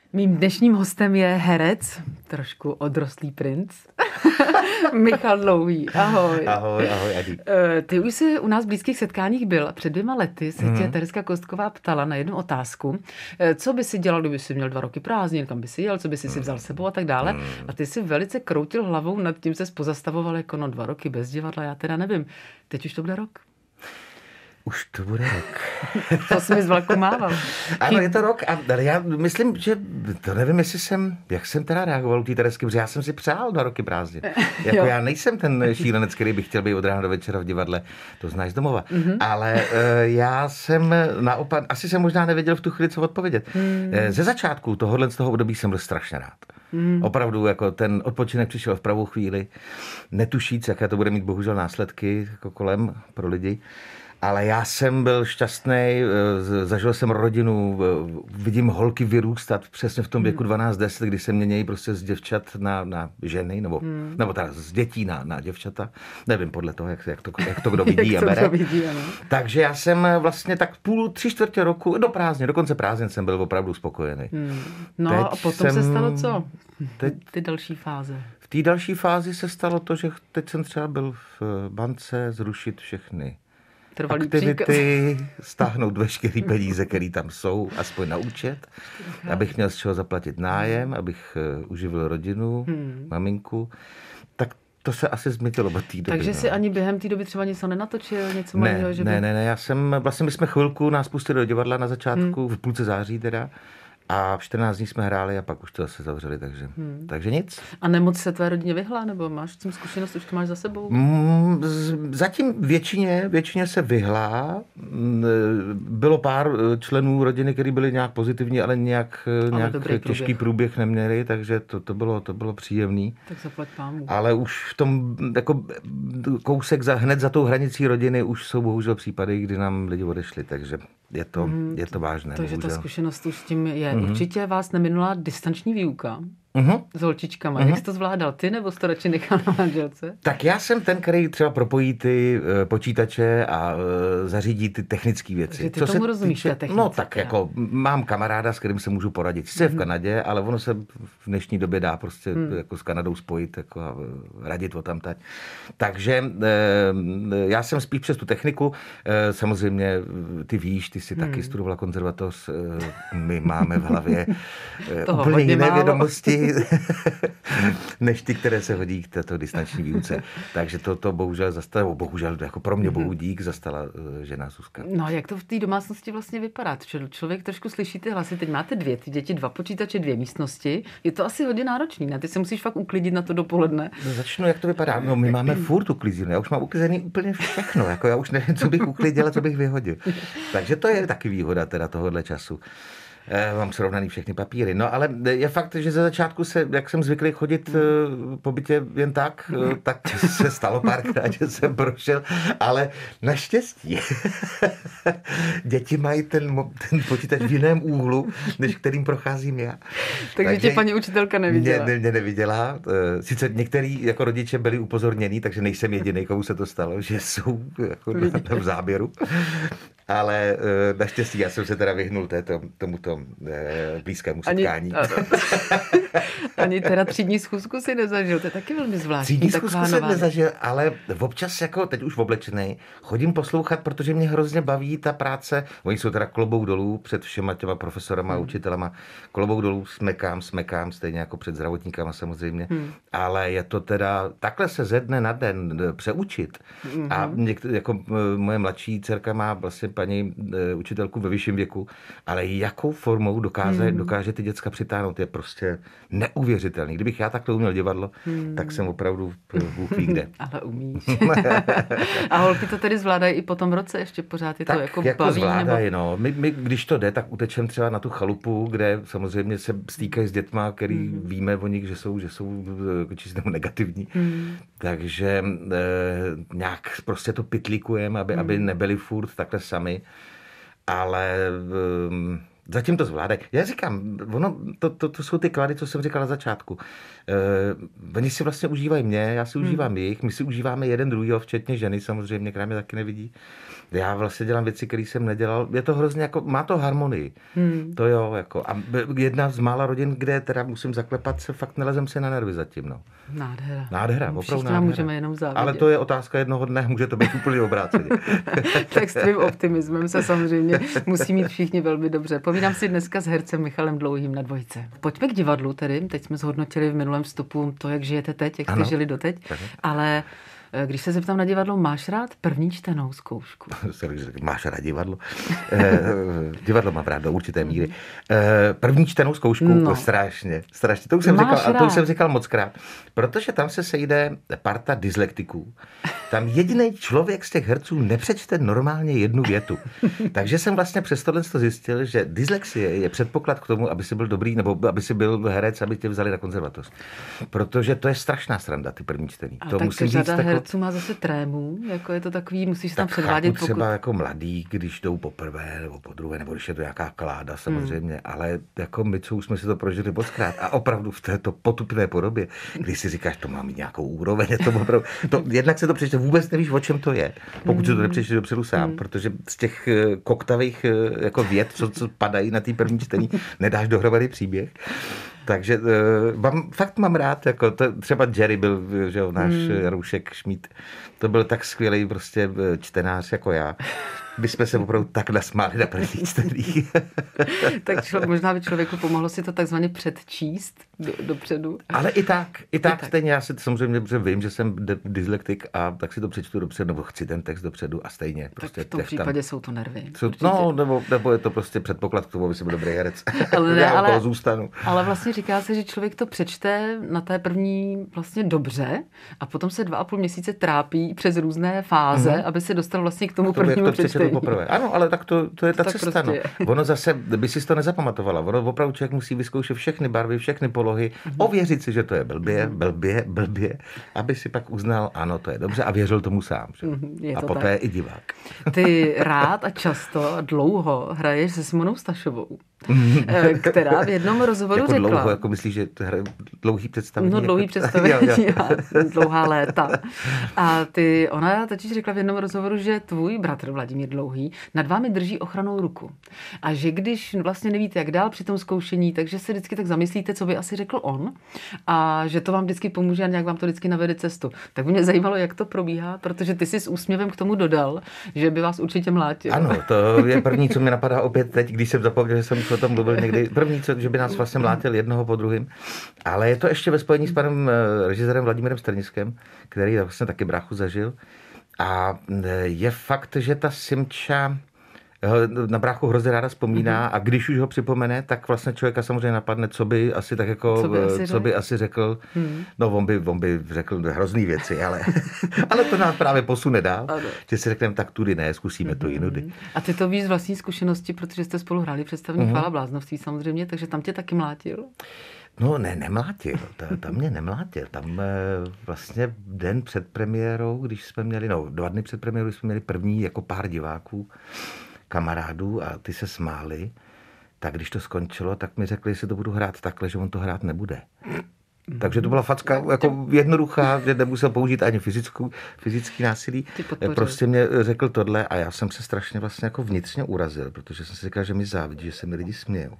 Mým dnešním hostem je herec, trošku odrostlý princ, Michal Dlouhý. Ahoj. Ahoj, Adi. Ty už jsi u nás v blízkých setkáních byl a před 2 lety se tě Tereska Kostková ptala na jednu otázku. Co by si dělal, kdyby jsi měl 2 roky prázdnin, kam by si jel, co by si vzal s sebou a tak dále. A ty si velice kroutil hlavou, nad tím se pozastavoval jako 2 roky bez divadla, já teda nevím. Teď už to bude rok. Už to bude rok. To jsi mi z vlaku mával. Ano, je to rok a já myslím, že to nevím, jak jsem teda reagoval u té Teresky, protože já jsem si přál 2 roky prázdnin. Jako já nejsem ten šílenec, který by chtěl být od rána do večera v divadle, to znáš z domova. Ale já jsem naopak, asi jsem možná nevěděl v tu chvíli, co odpovědět. Ze začátku z toho období jsem byl strašně rád. Opravdu, jako ten odpočinek přišel v pravou chvíli, netušíc, jaké to bude mít bohužel následky jako kolem pro lidi. Ale já jsem byl šťastný, zažil jsem rodinu, vidím holky vyrůstat přesně v tom věku 12-10, kdy se mění prostě z děvčat na ženy, nebo teda z dětí na děvčata. Nevím podle toho, jak to kdo vidí a bere. Takže já jsem vlastně tak 3/4 roku, do konce prázdnin jsem byl opravdu spokojený. No teď a potom se stalo co? Ty další fáze. V té další fázi se stalo to, že teď jsem třeba byl v bance zrušit všechny aktivity, stáhnout veškerý peníze, které tam jsou, aspoň na účet, abych měl z čeho zaplatit nájem, abych uživil rodinu, maminku. Tak to se asi změtilo od té doby. Takže si ani během té doby třeba něco nenatočil, něco malého? Ne, my jsme chvilku nás pustili do divadla na začátku, v půlce září teda, a v 14 dní jsme hráli a pak už to zase zavřeli, takže nic. A nemoc se tvé rodině vyhla, nebo máš tím zkušenost, už to máš za sebou? Zatím většině se vyhla. Bylo pár členů rodiny, kteří byli nějak pozitivní, ale nějak těžký průběh neměli, takže to bylo příjemný. Tak zaplať pámu. Ale už v tom jako kousek hned za tou hranicí rodiny už jsou bohužel případy, kdy nám lidi odešli, takže je to vážné. Takže bohužel. Ta zkušenost už s tím je. Určitě vás neminula distanční výuka s holčičkama. Jak jsi to zvládal? Ty nebo jsi to radši nechal na manželce? Tak já jsem ten, který třeba propojí ty počítače a zařídí ty technické věci. Takže ty tomu rozumíš, té technice. No tak jako mám kamaráda, s kterým se můžu poradit. Sice v Kanadě, ale ono se v dnešní době dá prostě jako s Kanadou spojit jako a radit o tamtať. Takže já jsem spíš přes tu techniku. Samozřejmě ty víš, ty si taky studovala konzervatoř. My máme v hlavě úplně jiné vědomosti než ty, které se hodí k této distanční výuce. Takže to bohužel jako pro mě bohu dík, zastala žena Zuzka. No a jak to v té domácnosti vlastně vypadá? Člověk trošku slyší ty hlasy, teď máte ty děti, 2 počítače, 2 místnosti. Je to asi hodně náročný, ne? Ty se musíš fakt uklidit na to dopoledne. No, začnu, jak to vypadá. No, my máme furt uklízené. Já už mám uklizený úplně všechno. Jako já už nevím, co bych uklidil a co bych vyhodil. Takže to je taky výhoda teda tohohle času. Mám srovnaný všechny papíry. No ale je fakt, že ze začátku jak jsem zvyklý chodit po bytě jen tak se stalo párkrát, že jsem prošel, ale naštěstí děti mají ten počítač v jiném úhlu, než kterým procházím já. Takže tě paní učitelka neviděla. Mě neviděla. Sice některý jako rodiče byli upozornění, takže nejsem jediný, komu se to stalo, že jsou jako v záběru. Ale naštěstí já jsem se teda vyhnul tomuto blízkému setkání. Ani teda třídní schůzku si nezažil, to je taky velmi zvláštní. Třídní schůzku jsem nezažil, ale občas jako teď už oblečený chodím poslouchat, protože mě hrozně baví ta práce. Oni jsou teda klobouk dolů před všema těma profesorama a učitelama. Klobouk dolů smekám, stejně jako před zdravotníkama samozřejmě. Ale je to teda takhle se ze dne na den přeučit. A jako moje mladší dcerka má vlastně paní učitelku ve vyšším věku, ale jakou formou dokáže ty děcka přitáhnout, je prostě neuvěřitelný. Kdybych já takhle uměl divadlo, tak jsem opravdu Bůh ví kde. Ale umíš. A holky to tedy zvládají i po tom roce ještě pořád? Je to tak jako baví? Zvládají, nebo... no. My, když to jde, tak utečem třeba na tu chalupu, kde samozřejmě se stýkají s dětma, který víme o nich, že jsou čistě negativní. Takže nějak prostě to pytlíkujeme, aby nebyli furt takhle sami. Ale zatím to zvládají. Já říkám, to jsou ty klady, co jsem říkal na začátku. Oni si vlastně užívají mě, já si užívám jich, my si užíváme jeden druhýho, včetně ženy samozřejmě, která mě taky nevidí. Já vlastně dělám věci, které jsem nedělal. Je to hrozně jako, má to harmonii. To jo, jako. A jedna z mála rodin, kde teda musím zaklepat, se fakt nelezem si na nervy zatím, no. Nádhera, opravdu nádhera. Můžeme jenom závidět. Ale to je otázka jednoho dne, může to být úplně obráceně. Tak s tvým optimismem se samozřejmě musí mít všichni velmi dobře. Povídám si dneska s hercem Michalem Dlouhým na Dvojce. Pojďme k divadlu tedy. Teď jsme zhodnotili v minulém vstupu to, jak žijete teď, jak jste žili doteď. Ale když se zeptám na divadlo, máš rád první čtenou zkoušku? Máš rád divadlo? Divadlo mám rád do určité míry. První čtenou zkoušku, strašně. To už jsem říkal mockrát, protože tam se sejde parta dyslektiků. Tam jediný člověk z těch herců nepřečte normálně jednu větu. Takže jsem vlastně přes tohle zjistil, že dyslexie je předpoklad k tomu, aby si byl dobrý, nebo aby si byl herec, aby tě vzali na konzervatoř. Protože to je strašná sranda, ty první čtení. To musím říct, herců má zase trému, jako je to takový, musíš tam předvádět. Třeba jako mladý, když jdou poprvé nebo podruhé, nebo když je to nějaká kláda samozřejmě, ale jako my, co už jsme si to prožili mockrát a opravdu v této potupné podobě, když si říkáš, to má mít nějakou úroveň, jednak se to přečte, vůbec nevíš, o čem to je, pokud si to nepřečteš dopředu sám, protože z těch koktavých jako vět, co padají na té první čtení, nedáš dohromady příběh. Takže fakt mám rád, jako třeba Jerry byl, že náš Jaroušek Šmíd, to byl tak skvělý prostě čtenář jako já. My jsme se opravdu tak nasmáli na první čtení. Tak možná by člověku pomohlo si to takzvaně předčíst dopředu. Ale i tak. Stejně já si samozřejmě vím, že jsem dyslektik a tak si to přečtu dopředu, nebo chci ten text dopředu a stejně. Prostě tak v tom případě jsou to nervy. Nebo je to prostě předpoklad k tomu, aby si byl dobrý herec. Já toho zůstanu. Ale vlastně říká se, že člověk to přečte na té první vlastně dobře a potom se 2,5 měsíce trápí přes různé fáze, aby se dostal vlastně k tomu prvnímu přečtení. Poprvé. Ano, ale tak to je ta cesta. Prostě. No. Ono zase, by si to nezapamatovala. Ono opravdu člověk musí vyzkoušet všechny barvy, všechny polohy, ověřit si, že to je blbě, aby si pak uznal, ano, to je dobře a věřil tomu sám. A poté i divák. Ty rád a často a dlouho hraješ se Simonou Stašovou, která v jednom rozhovoru jako řekla... Dlouho, jako myslíš, že to hraje dlouhý představení? No, dlouhý představení, dlouhá léta. A ona totiž řekla v jednom rozhovoru, že tvůj bratr Vladimír Dlouhý nad vámi drží ochrannou ruku. A že když vlastně nevíte, jak dál při tom zkoušení, takže se vždycky tak zamyslíte, co by asi řekl on, a že to vám vždycky pomůže a nějak vám to vždycky navede cestu. Tak by mě zajímalo, jak to probíhá, protože ty si s úsměvem k tomu dodal, že by vás určitě mlátil. Ano, to je první, co mi napadá opět teď, když jsem zapomněl, že jsem o tom mluvil někdy. První, že by nás vlastně mlátil jednoho po druhým. Ale je to ještě ve spojení s panem režisérem Vladimírem Strniskem, který vlastně taky bráchu zažil. A je fakt, že ta Simča na bráchu hrozně ráda vzpomíná a když už ho připomene, tak vlastně člověka samozřejmě napadne, co by asi tak jako, co by asi řekl. No, on by řekl hrozný věci, ale to nás právě posune dál, že si řekneme, tak tudy ne, zkusíme to jinudy. A ty to víš z vlastní zkušenosti, protože jste spolu hráli představení Chvála bláznovství samozřejmě, takže tam tě taky mlátil? No, nemlátil, tam mě nemlátil. Tam vlastně den před premiérou, když jsme měli, 2 dny před premiérou, když jsme měli první jako pár diváků, kamarádů a ty se smáli, tak když to skončilo, tak mi řekli, jestli to budu hrát takhle, že on to hrát nebude. Takže to byla facka jako jednoduchá, že nemusel použít ani fyzický násilí. Prostě mě řekl tohle a já jsem se strašně vlastně jako vnitřně urazil, protože jsem si říkal, že mi závidí, že se mi lidi smějou.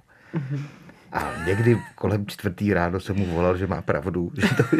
A někdy kolem 4. ráno jsem mu volal, že má pravdu,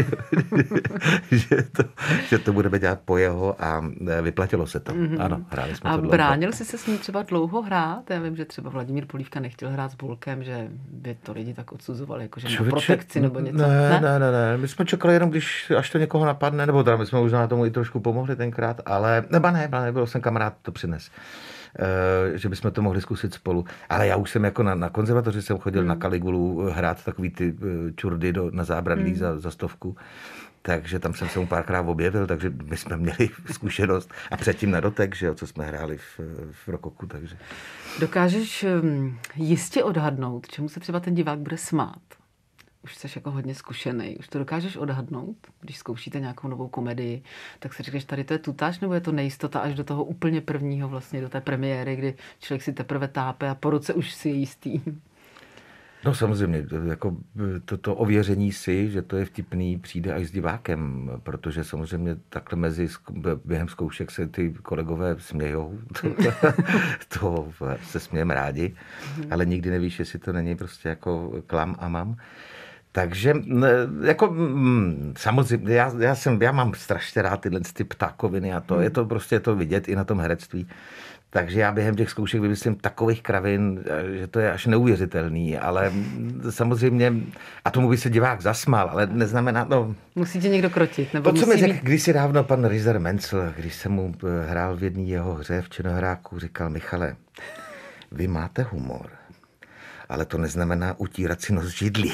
že to budeme dělat po jeho a vyplatilo se to. Ano, hráli jsme to dlouho. A bránil jsi se s ním třeba dlouho hrát? Já vím, že třeba Vladimír Polívka nechtěl hrát s Bolkem, že by to lidi tak odsuzovali, jako že má protekci nebo něco. Ne. My jsme čekali jenom, až to někoho napadne, nebo teda my jsme možná tomu i trošku pomohli tenkrát, ale nebyl jsem kamarád, to přines. Že bychom to mohli zkusit spolu. Ale já už jsem jako na konzervatoři jsem chodil na Kaligulu hrát takový ty čurdy na zábradlí za 100. Takže tam jsem se mu párkrát objevil, takže my jsme měli zkušenost. A předtím na Dotek, že jo, co jsme hráli v Rokoku. Takže. Dokážeš jistě odhadnout, čemu se třeba ten divák bude smát? Už jsi jako hodně zkušený, už to dokážeš odhadnout, když zkoušíte nějakou novou komedii, tak si říkáš, tady to je tutáž, nebo je to nejistota až do toho úplně prvního, vlastně do té premiéry, kdy člověk si teprve tápe a po roce už si je jistý? No samozřejmě, jako to ověření si, že to je vtipný, přijde až s divákem, protože samozřejmě takhle během zkoušek se ty kolegové smějou, to se smějeme rádi, ale nikdy nevíš, jestli to není prostě jako klam a mám. Takže jako samozřejmě, já mám strašně rád tyhle ty ptákoviny a to je to prostě to vidět i na tom herectví. Takže já během těch zkoušek vymyslím takových kravin, že to je až neuvěřitelný, ale samozřejmě, a tomu by se divák zasmál, ale neznamená, no... Musí tě někdo krotit, nebo to, co mi musí řekl být... kdysi dávno pan Rizer Mencel, když jsem mu hrál v jedné jeho hře v Činohráku, říkal: Michale, vy máte humor, ale to neznamená utírat si nos židlí.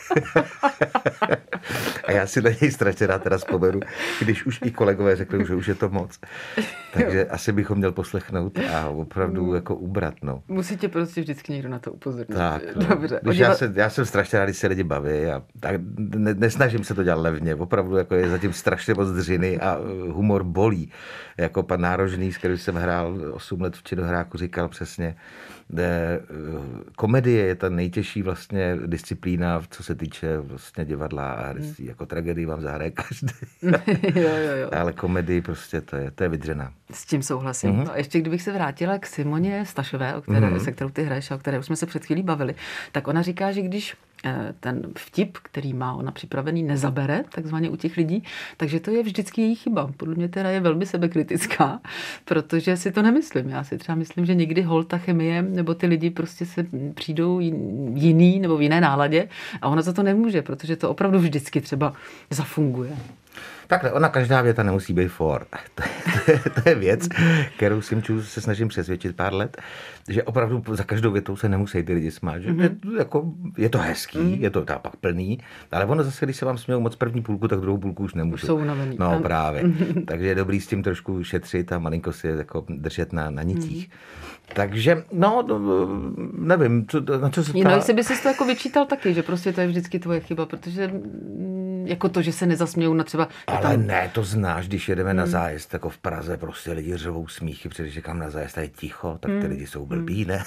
A já si na něj strašně rád teda vzpomenu, když už i kolegové řekli, že už je to moc. Takže asi bychom měl poslechnout a opravdu jako ubrat. No. Musí tě prostě vždycky někdo na to upozornit. Tak, no. Dobře. Já jsem strašně rád, když se lidi baví a nesnažím se to dělat levně. Opravdu jako je zatím strašně moc dřiny a humor bolí. Jako pan Nárožný, s kterým jsem hrál 8 let v Činohráku, říkal přesně, komedie je ta nejtěžší vlastně disciplína, co se týče vlastně divadla a herectví. Jako tragédii vám zahraje každý. jo. Ale komedii prostě to je vydřená. S tím souhlasím. A ještě kdybych se vrátila k Simoně Stašové, se kterou ty hraješ a o které už jsme se před chvílí bavili, tak ona říká, že když ten vtip, který má ona připravený, nezabere, takzvaně u těch lidí, takže to je vždycky její chyba. Podle mě teda je velmi sebekritická, protože si to nemyslím. Já si třeba myslím, že někdy hol ta chemie, nebo ty lidi prostě se přijdou jiný nebo v jiné náladě a ona za to nemůže, protože to opravdu vždycky třeba zafunguje. Takhle, ona každá věta nemusí být for. To je věc, kterou se snažím přesvědčit pár let, že opravdu za každou větou se nemusí ty lidi smát. Že je to hezký, je to pak plný, ale ono zase, když se vám smějou moc první půlku, tak druhou půlku už nemůžu. Jsou unavený. No právě. Takže je dobrý s tím trošku šetřit a malinko si jako držet na nicích. Takže, no, nevím, na co se ptá. No, jestli by si to jako vyčítal taky, že prostě to je vždycky tvoje chyba, protože jako to, že se nezasmějou na třeba... Ale ne, to znáš, když jedeme na zájezd, jako v Praze, prostě lidi řvou smíchy, protože když kam na zájezd a je ticho, tak ty lidi jsou blbí, ne?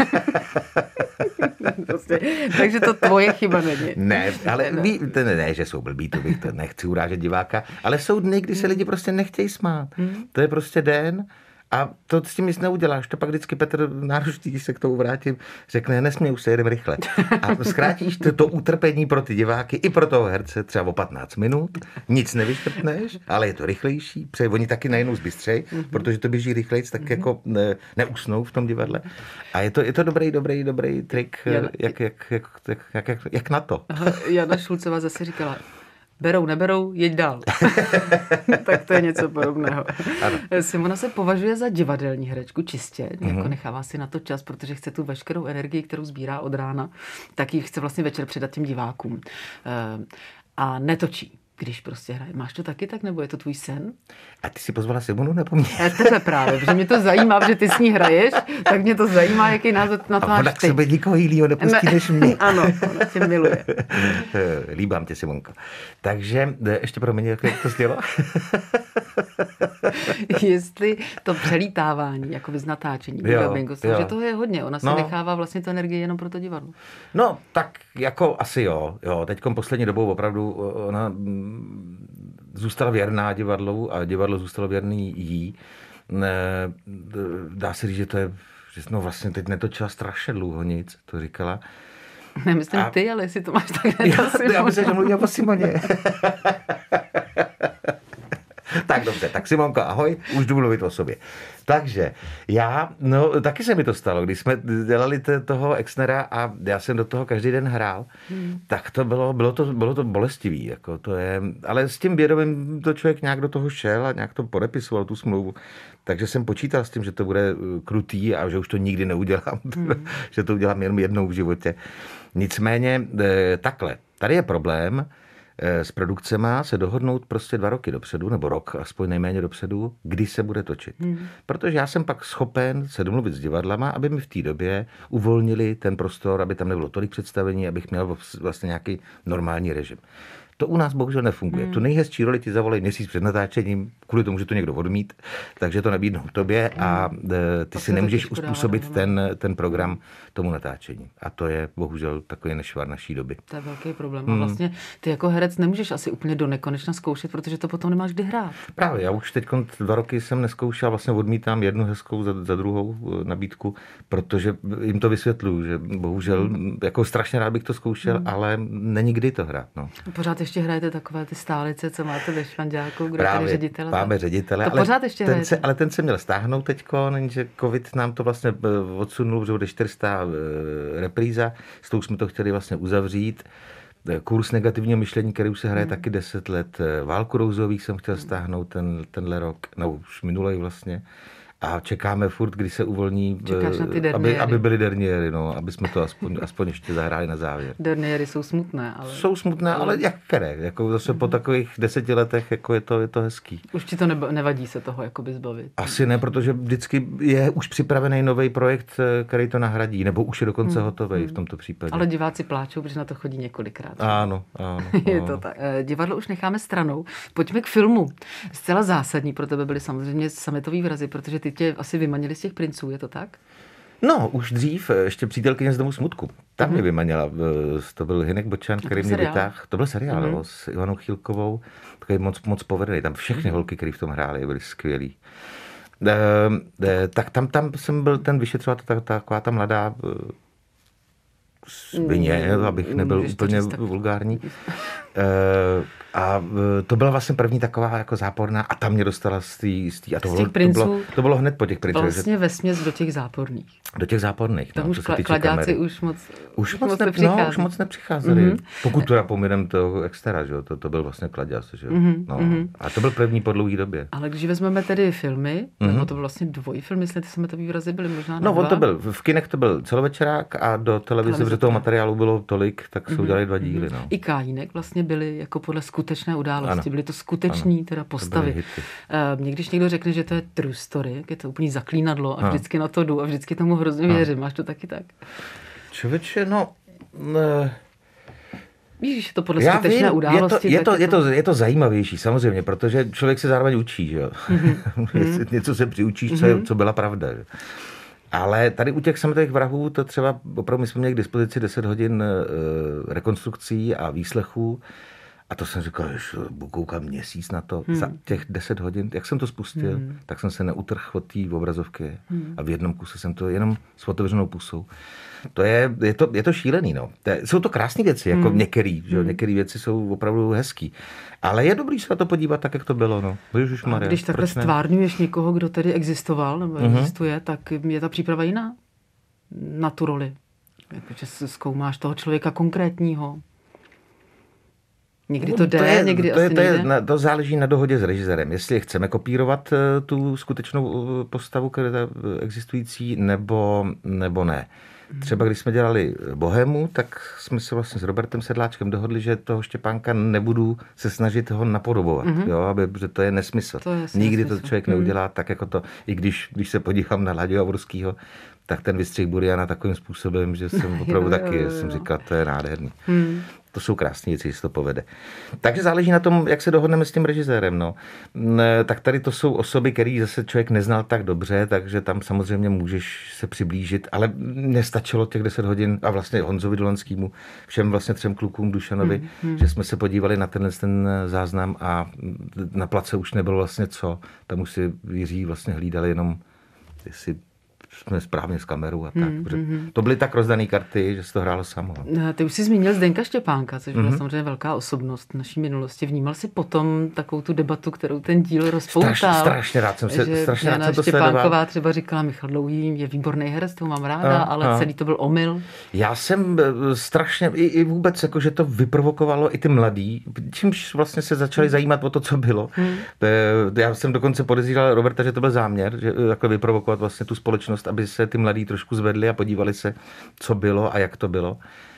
Prostě, takže to tvoje chyba není. Ne, ale ne, že jsou blbí, to nechci urážet diváka, ale jsou dny, kdy se lidi prostě nechtějí smát. To je prostě den. A to s tím nic neuděláš. To pak vždycky Petr Nárožný, když se k tomu vrátím, řekne: nesměju se, jedem rychle. A zkrátíš to utrpení pro ty diváky i pro toho herce třeba o 15 minut. Nic nevyštrpneš, ale je to rychlejší. Protože oni taky najednou zbystřej, protože to běží rychlejc, tak jako neusnou v tom divadle. A je to dobrý trik, jak na to. Aha, Jana Šulcová zase říkala: berou, neberou, jeď dál. Tak to je něco podobného. Ano. Simona se považuje za divadelní herečku čistě, jako nechává si na to čas, protože chce tu veškerou energii, kterou sbírá od rána, tak ji chce vlastně večer předat těm divákům. A netočí, když prostě hraje. Máš to taky tak, nebo je to tvůj sen? A ty si pozvala Simonu nebo mě? Tebe právě, protože mě to zajímá, že ty s ní hraješ, tak mě to zajímá, jaký názor na to máš ty. A k sebe nikoho jinýho nepustí než mě. Ano, ona tě miluje. Líbám tě, Simonko. Takže ještě pro mě, jak to sdělo? Jestli to přelítávání, jako z natáčení, že to je hodně. Ona se nechává vlastně tu energii jenom pro to divadlo. No, tak jako asi jo. Teďkom poslední dobou opravdu ona zůstala věrná divadlu a divadlo zůstalo věrný jí. Dá se říct, že to je, že vlastně teď netočila strašně dlouho nic, to říkala. Nemyslím ty, ale jestli to máš takhle. Já myslím, že mluvím o Simoně. Tak dobře, tak Simonko, ahoj, už jdu mluvit o sobě. Takže taky se mi to stalo, když jsme dělali toho Exnera a já jsem do toho každý den hrál, tak to bylo to bolestivý, jako to je, ale s tím vědomím to člověk nějak do toho šel a nějak to podepisoval tu smlouvu, takže jsem počítal s tím, že to bude krutý a že už to nikdy neudělám, že to udělám jenom jednou v životě. Nicméně takhle, tady je problém, s produkcema se dohodnout prostě 2 roky dopředu, nebo rok, aspoň nejméně dopředu, kdy se bude točit. Protože já jsem pak schopen se domluvit s divadlama, aby mi v té době uvolnili ten prostor, aby tam nebylo tolik představení, abych měl vlastně nějaký normální režim. To u nás bohužel nefunguje. Tu nejhezčí roli ti zavolají měsíc před natáčením, kvůli tomu, že to někdo odmít, takže to nabídnou tobě a ty si nemůžeš uspůsobit ten program tomu natáčení. A to je bohužel takový nešvar naší doby. To je velký problém. A vlastně ty jako herec nemůžeš asi úplně do nekonečna zkoušet, protože to potom nemáš kdy hrát. Právě, já už teď 2 roky jsem neskoušel, vlastně odmítám jednu hezkou za druhou nabídku, protože jim to vysvětluju, že bohužel jako strašně rád bych to zkoušel, ale není kdy to hrát. No. Pořád ještě hrajete takové ty stálice, co máte ve Švanďáku, kdo tady ředitele? Máme ředitele, to pořád ještě hrajete. Ale ten se měl stáhnout teďko, že covid nám to vlastně odsunul, že bude 400 repríza, s tou jsme to chtěli vlastně uzavřít. Kurz negativního myšlení, který už se hraje taky 10 let. Válku rouzových jsem chtěl stáhnout tenhle rok, no už minulej vlastně. A čekáme furt, kdy se uvolní, aby byly derniéry, no, aby jsme to aspoň ještě zahráli na závěr. Derniéry jsou smutné, ale... Jsou smutné, ale jak které? Jako zase po takových 10 letech jako je to hezký. Už ti to nevadí se toho jakoby zbavit? Asi ne, protože vždycky je už připravený nový projekt, který to nahradí, nebo už je dokonce hotový v tomto případě. Ale diváci pláčou, protože na to chodí několikrát. Ano. Je to tak. Divadlo už necháme stranou. Pojďme k filmu. Zcela zásadní pro tebe byly samozřejmě sametový vrazy, protože ty tě asi vymanili z těch princů, je to tak? No, už dřív, ještě Přítelkyně z domu smutku. Tam mě vymanila, to byl Hynek Bočan, který mě vytáhl. To byl seriál s Ivanou Chýlkovou, takový moc povedený. Tam všechny holky, které v tom hrály, byly skvělý. Tak tam jsem byl ten vyšetřovatel, taková ta mladá svině, abych nebyl úplně vulgární. A to byla vlastně první taková jako záporná a tam mě dostala z té a to bylo hned po těch princů. Vlastně vesměs do těch záporných. Do těch záporných. Tam už kladáci už moc nepřicházeli. Pokud teda pominem toho extra, že? To byl vlastně kladěz. Že? A to byl první po dlouhé době. Ale když vezmeme tedy filmy, nebo to byl vlastně dvojfilm, jestli ty sametové vrazy byly možná No, on to byl, v kinech to byl celovečerák a do televize, protože toho materiálu bylo tolik, tak se udělali 2 díly. No. I Kájínek vlastně byly jako podle skutečné události, byly to skuteční teda postavy. Mně když někdo řekne, že to je true story, je to úplně zaklínadlo a vždycky na to jdu a vždycky tomu hrozně věřím. Máš to taky tak? Člověče, Víš, to podle skutečné události. Je to zajímavější, samozřejmě, protože člověk se zároveň učí, že jo. Něco se přiučíš, co byla pravda. Že? Ale tady u těch sametových vrahů to třeba, opravdu my jsme měli k dispozici 10 hodin rekonstrukcí a výslechů. A to jsem říkal, že koukám měsíc na to. Za těch 10 hodin, jak jsem to spustil, tak jsem se neutrhl od té obrazovky a v jednom kuse jsem to jenom s otevřenou pusou. Je to šílený, no. Jsou to krásné věci, jako některé věci jsou opravdu hezký. Ale je dobrý se na to podívat tak, jak to bylo, no. A když takhle stvárňuješ někoho, kdo tedy existoval nebo existuje, tak je ta příprava jiná na tu roli. Jakože zkoumáš toho člověka konkrétního. Někdy to jde, někdy asi nejde. To záleží na dohodě s režisérem. Jestli chceme kopírovat tu skutečnou postavu, která je existující, nebo ne. Třeba když jsme dělali Bohému, tak jsme se vlastně s Robertem Sedláčkem dohodli, že toho Štěpánka nebudu se snažit ho napodobovat, protože to je nesmysl. Nikdy to člověk neudělá tak, jako to, i když se podívám na Láďu Javorskýho, tak ten vystřih Buriana takovým způsobem, že jsem opravdu jsem říkal, to je nádherný. To jsou krásné věci, jestli to povede. Takže záleží na tom, jak se dohodneme s tím režisérem. No. Tak tady to jsou osoby, které zase člověk neznal tak dobře, takže tam samozřejmě můžeš se přiblížit, ale nestačilo těch 10 hodin a vlastně Honzovi Dolanskému, všem vlastně 3 klukům Dušanovi, že jsme se podívali na ten záznam a na place už nebylo vlastně co. Tam už si Jiří vlastně hlídali jenom, jestli jsme správně s kamerou a tak. To byly tak rozdané karty, že se to hrálo samo. Ty už jsi zmínil Zdeňka Štěpánka, což byla samozřejmě velká osobnost naší minulosti. Vnímal jsi potom takovou tu debatu, kterou ten díl rozpoutal? Strašně rád jsem to sledoval. Štěpánková třeba říkala, Michal Dlouhý je výborný herec, toho mám ráda, ale celý to byl omyl. Já jsem strašně, i vůbec, jako, že to vyprovokovalo i ty mladí, čímž vlastně se začali zajímat o to, co bylo. Já jsem dokonce podezíral Roberta, že to byl záměr, že takhle vyprovokovat vlastně tu společnost, aby se ty mladí trošku zvedli a podívali se, co bylo a jak to bylo.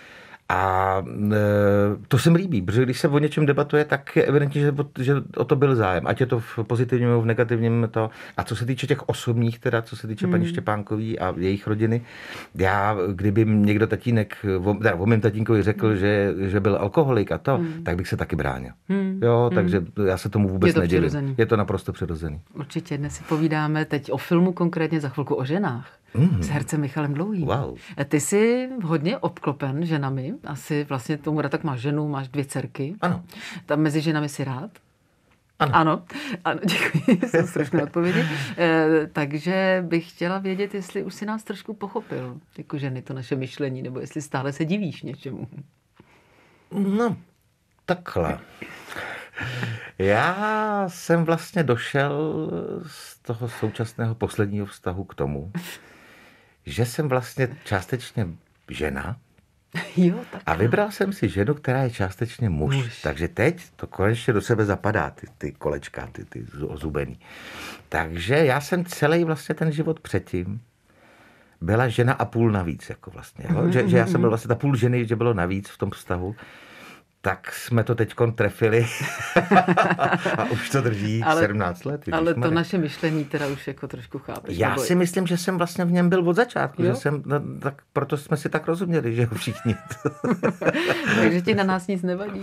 A to se mi líbí, protože když se o něčem debatuje, tak je evidentní, že o to byl zájem. Ať je to v pozitivním nebo v negativním to. A co se týče těch osobních, teda, co se týče paní Štěpánkový a jejich rodiny, já, kdyby někdo tatínek, o mém tatínkovi řekl, že byl alkoholik a to, tak bych se taky bránil. Jo, takže já se tomu vůbec nedělím. Je to naprosto přirozený. Určitě, dnes si povídáme teď o filmu, konkrétně za chvilku o ženách. S hercem Michalem Dlouhým. Wow. Ty jsi hodně obklopen ženami, asi vlastně tomu tak máš ženu, máš 2 dcerky. Ano. Tam mezi ženami si rád? Ano, děkuji, jsou stručné odpovědi. Takže bych chtěla vědět, jestli už si nás trošku pochopil, jako ženy, to naše myšlení, nebo jestli stále se divíš něčemu. No, takhle. Já jsem vlastně došel z toho současného posledního vztahu k tomu, že jsem vlastně částečně žena. Jo, tak. A vybral jsem si ženu, která je částečně muž. Takže teď to konečně do sebe zapadá, ty kolečka, ty ozubený. Takže já jsem celý vlastně ten život předtím byla žena a půl navíc, jako vlastně. Jo? Že já jsem byl vlastně ta půl ženy, že bylo navíc v tom vztahu. Tak jsme to teďkon trefili a už to drží 17 let. Ale to naše myšlení teda už jako trošku chápeš. Já si myslím, že jsem vlastně v něm byl od začátku, že jsem, tak proto jsme si tak rozuměli, že jo, všichni. Takže ti na nás nic nevadí?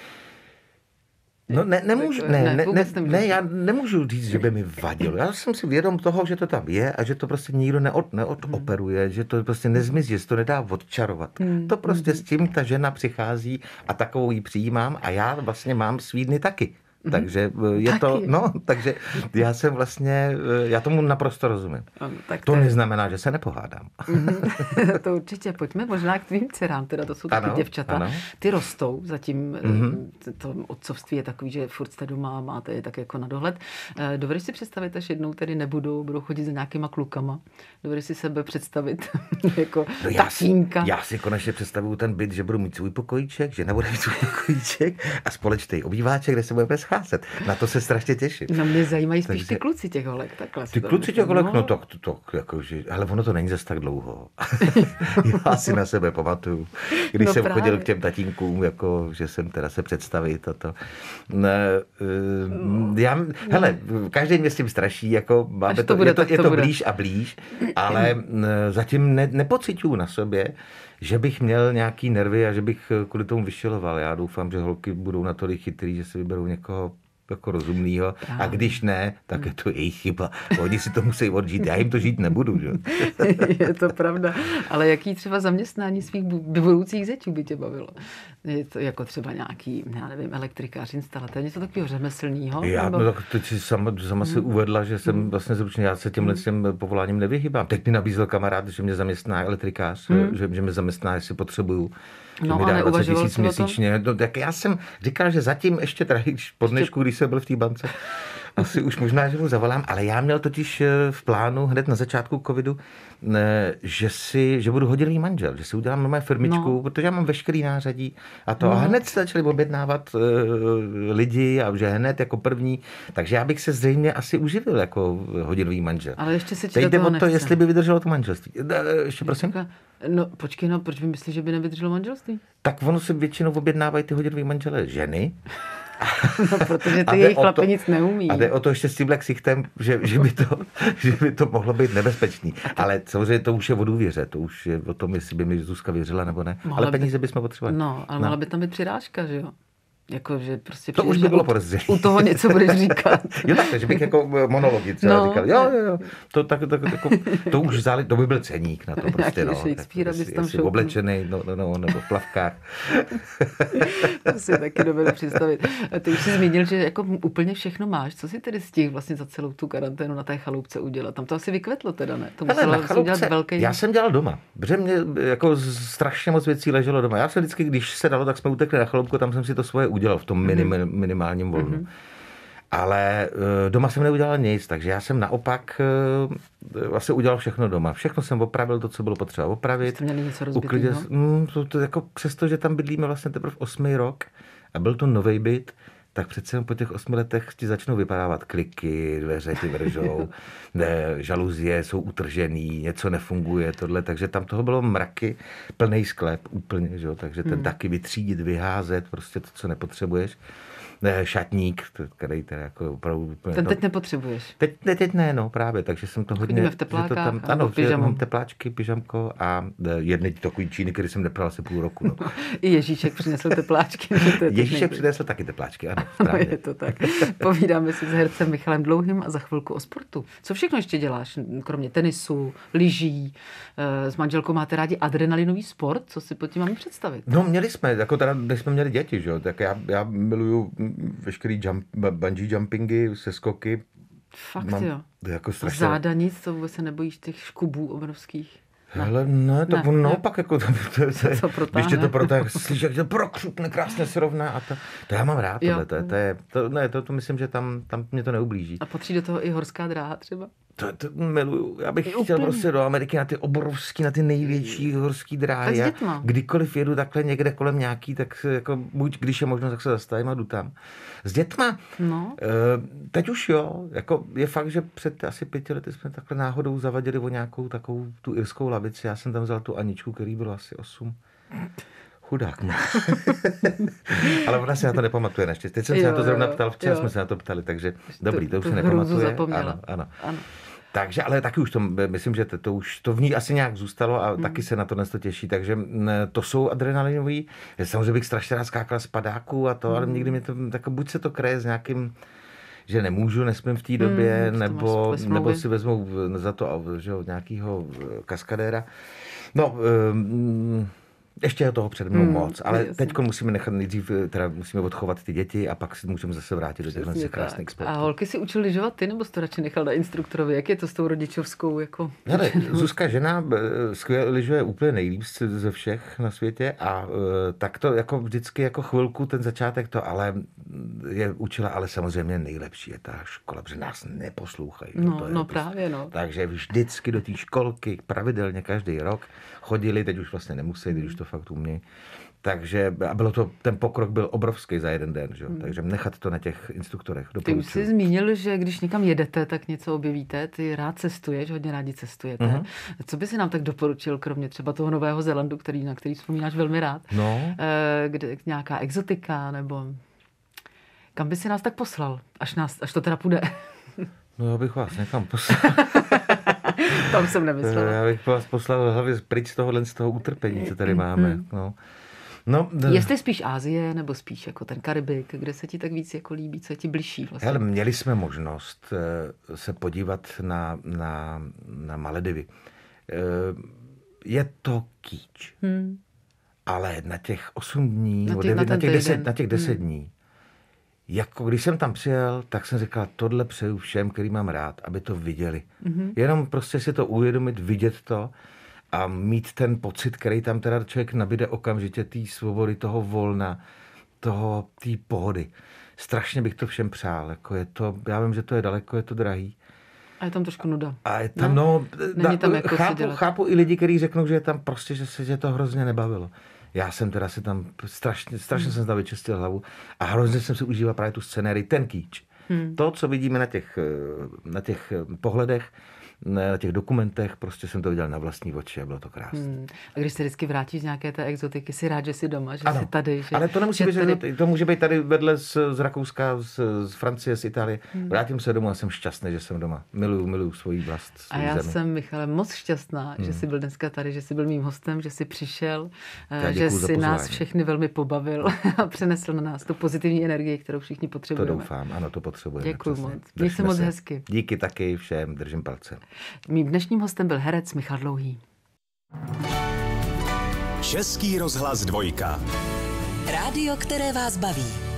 No já nemůžu říct, že by mi vadilo. Já jsem si vědom toho, že to tam je a že to prostě nikdo neodoperuje, že to prostě nezmizí, že se to nedá odčarovat. To prostě s tím ta žena přichází a takovou ji přijímám a já vlastně mám svý dny taky. Takže je to, takže já jsem vlastně, já tomu naprosto rozumím. Tak to neznamená, že se nepohádám. To určitě, pojďme možná k tvým dcerám, teda to jsou taky děvčata. Ano. Ty rostou, zatím to otcovství je takový, že furt jste doma, máte je tak jako na dohled. Dovedeš si představit, až jednou tedy budou chodit za nějakýma klukama? Dovedeš si sebe představit jako tatínka? Já si konečně představuju ten byt, že budu mít svůj pokojíček, že nebudu mít svůj pokojíček a společný obýváček, kde se budeme scházet. Na to se strašně těším. No mě zajímají spíš ty kluci těch holek. Takhle ty kluci těch holek, to jakože, ale ono to není zas tak dlouho. Já si na sebe pamatuju, když jsem chodil k těm tatínkům, jako, že jsem teda se představit a to. Hele, každý mě s tím straší, jako, je to blíž a blíž, ale zatím nepociťuju na sobě, že bych měl nějaký nervy a že bych kvůli tomu vyšiloval. Já doufám, že holky budou natolik chytrý, že si vyberou někoho jako rozumnýho. A když ne, tak je to jejich chyba. Oni si to musí odžít. Já jim to žít nebudu. Že? Je to pravda. Ale jaký třeba zaměstnání svých budoucích zečů by tě bavilo? Je to jako třeba nějaký, já nevím, elektrikář, instalatér, něco takového řemeslného? Tak teď si sama si uvedla, že jsem vlastně zručně, já se těmhle povoláním nevyhýbám. Teď mi nabízel kamarád, že mě zaměstná elektrikář, že mě zaměstná, jestli potřebuju. No, mi dá 20 000 měsíčně. Tak já jsem říkal, že zatím ještě teda po dnešku, když jsem byl v té bance, asi už možná, že mu zavolám, ale já měl totiž v plánu hned na začátku covidu, že budu hodinový manžel, že si udělám normální firmičku, protože já mám veškerý nářadí a to. A hned se začali objednávat lidi a že hned jako první, takže já bych se zřejmě asi uživil jako hodinový manžel. Ale ještě si teď jde o to, jestli by vydrželo to manželství. Ještě prosím? No počkej, proč by myslíš, že by nevydrželo manželství? Tak ono se většinou objednávají ty hodinový manželé ženy. No, protože ty jejich chlapi nic neumí. A jde o to ještě s tímhle ksichtem, že by to mohlo být nebezpečný. Ale samozřejmě to už je o důvěře, to už je o tom, jestli by mi Zuzka věřila nebo ne. Ale peníze bychom potřebovali. No, ale mohla by tam být přirážka, že jo? Jako, že prostě to už by bylo podezřelé. U toho něco budeš říkat. Jo, tak, že bych jako monology třeba říkal. Jo. To už to by byl ceník na to prostě. Jestli oblečený, nebo v plavkách. To si taky dovedu představit. Ty už jsi zmínil, že jako úplně všechno máš. Co si tedy stihl vlastně za celou tu karanténu na té chaloupce udělat? Tam to asi vykvetlo teda, ne? To muselo udělat velký... Já jsem dělal doma, protože mě jako strašně moc věcí leželo doma. Já jsem vždycky, když se dalo, tak jsme utekli na chaloupku, tam jsem si to svoje udělal v tom minimálním volnu. Ale doma jsem neudělal nic, takže já jsem naopak vlastně udělal všechno doma. Všechno jsem opravil, to, co bylo potřeba opravit. Jste měli něco rozbitýho? To jako přesto, že tam bydlíme vlastně teprve 8. rok a byl to nový byt, tak přece po těch 8 letech ti začnou vypadávat kliky, dveře ti vržou, žaluzie jsou utržený, něco nefunguje, tohle, takže tam toho bylo mraky, plný sklep úplně, že jo, takže ten taky vytřídit, vyházet, prostě to, co nepotřebuješ. Šatník, který teda jako opravdu... Ten teď nepotřebuješ. Teď ne, no právě, takže jsem to hodně... Chodíme v teplákách, ano, mám tepláčky, pyžamko a jedny takový číny, který jsem nepral asi půl roku. No. I Ježíšek přinesl tepláčky. Ježíšek přinesl taky tepláčky, ano. Ano, je to tak. Povídáme si s hercem Michalem Dlouhým a za chvilku o sportu. Co všechno ještě děláš, kromě tenisu, lyží? S manželkou máte rádi adrenalinový sport? Co si pod tím máme představit? No, měli jsme, jako teda, když jsme měli děti, že jo, tak já miluju veškerý bungee jumpingy, seskoky. Fakt jo. Jako strašně... Záda nic, to vůbec se nebojíš těch škubů obrovských? Hele, ne, to naopak, jako když tě to protáhne, slyšíš, jak to prokřupne, krásně se rovná a to já mám rád, to myslím, že tam mě to neublíží. A patří do toho i horská dráha třeba? To miluju. Já bych chtěl prostě do Ameriky na ty obrovský, na ty největší horský dráhy. Tak s dětma. Kdykoliv jedu takhle někde kolem nějaký, tak jako buď když je možnost, tak se zastavím a jdu tam. S dětma. No. Teď už jo. Jako je fakt, že před asi 5 lety jsme takhle náhodou zavadili o nějakou takovou tu irskou lavici. Já jsem tam vzal tu Aničku, který bylo asi 8. Chudák. Ale ona si na to nepamatuje naštěstí. Teď jsem se na to zrovna ptal, včera jsme se na to ptali, takže dobrý, to už se nepamatuje. Ano. Takže, ale taky už to, myslím, že to v ní asi nějak zůstalo a taky se na to těší, takže to jsou adrenalinový. Samozřejmě bych strašně rád skákal z padáků a to, ale někdy mi to, tak buď se to kreje s nějakým, že nemůžu, nesmím v té době, nebo si vezmou za to, že nějakýho kaskadéra. No, ještě je toho před mnou moc, ale teď musíme nechat nejdřív, teda musíme odchovat ty děti a pak si můžeme zase vrátit do těchto krásných sportů. A holky si učil lyžovat ty, nebo jsi to radši nechal na instruktorovi? Jak je to s tou rodičovskou? Jako... Hele, Zuzka, žena, skvěle lyžuje úplně nejlíp ze všech na světě a tak to jako vždycky jako chvilku ten začátek to, ale je učila, ale samozřejmě nejlepší je ta škola, protože nás neposlouchají. Právě. Takže vždycky do té školky pravidelně každý rok chodili, teď už vlastně nemusí, teď už to fakt umějí. Takže a ten pokrok byl obrovský za jeden den, že? Takže nechat to na těch instruktorech. Ty už jsi zmínil, že když někam jedete, tak něco objevíte. Ty rád cestuješ, hodně rádi cestujete. Co by si nám tak doporučil, kromě třeba toho Nového Zélandu, na který vzpomínáš velmi rád? No. Kde nějaká exotika, nebo kam by si nás tak poslal, až to teda půjde? No, já bych vás někam poslal. Tam jsem nemyslela. Já bych vás poslal hlavně pryč z toho utrpení, co tady máme. No, jestli spíš Asie, nebo spíš jako ten Karibik, kde se ti tak víc jako líbí, co je ti bližší vlastně? Ale měli jsme možnost se podívat na Maledivy. Je to kýč. Ale na těch 8 dní, na těch 10 dní, jako když jsem tam přijel, tak jsem říkal, tohle přeju všem, který mám rád, aby to viděli. Jenom prostě si to uvědomit, vidět to a mít ten pocit, který tam teda člověk nabíde okamžitě, té svobody, toho volna, té pohody. Strašně bych to všem přál. Jako je to, já vím, že to je daleko, je to drahý. A je tam trošku nuda. A je tam, chápu i lidi, kteří řeknou, že je tam prostě, že to hrozně nebavilo. Já jsem teda si tam strašně jsem tam vyčistil hlavu a hrozně jsem si užíval právě tu scenérii, ten kýč. To, co vidíme na těch pohledech, na těch dokumentech, prostě jsem to viděl na vlastní oči a bylo to krásné. A když se vždycky vrátíš z nějaké té exotiky, jsi rád, že jsi doma, že jsi tady. Že, ale to nemusí být, to může být tady vedle z Rakouska, z Francie, z Itálie. Vrátím se domů a jsem šťastný, že jsem doma. Miluju svoji vlast, a já jsem, Michale, moc šťastná, že jsi byl dneska tady, že jsi byl mým hostem, že jsi přišel, že jsi nás všechny velmi pobavil a přenesl na nás tu pozitivní energii, kterou všichni potřebujeme. To doufám, ano, to potřebujeme. Děkuji moc. Měj se moc hezky. Díky taky všem, držím palce. Mým dnešním hostem byl herec Michal Dlouhý. Český rozhlas 2. Rádio, které vás baví.